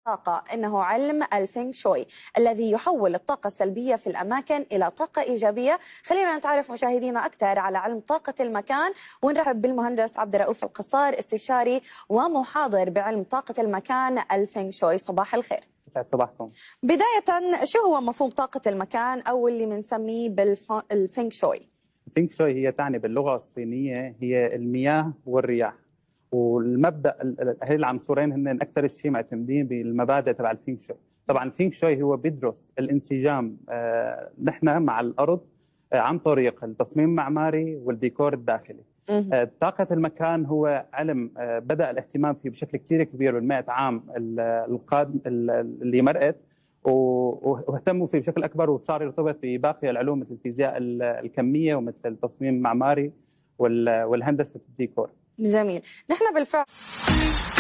الطاقة إنه علم الفينغ شوي الذي يحول الطاقة السلبية في الأماكن إلى طاقة إيجابية. خلينا نتعرف مشاهدينا أكثر على علم طاقة المكان، ونرحب بالمهندس عبد الرؤوف القصار، استشاري ومحاضر بعلم طاقة المكان الفينغ شوي. صباح الخير. يسعد صباحكم. بداية، شو هو مفهوم طاقة المكان أو اللي بنسميه بالفينغ شوي؟ الفينغ شوي هي تعني باللغة الصينية هي المياه والرياح، والمبدأ هي العنصرين هن أكثر شيء معتمدين بالمبادئ تبع الفينغ شوي. طبعا الفينغ شوي هو بيدرس الانسجام نحن مع الأرض عن طريق التصميم المعماري والديكور الداخلي. طاقة المكان هو علم بدأ الاهتمام فيه بشكل كثير كبير بالمئة عام القادم اللي مرقت، واهتموا فيه بشكل اكبر، وصار يرتبط بباقي العلوم مثل الفيزياء الكميه ومثل التصميم المعماري والهندسه الديكور. جميل. نحن بالفعل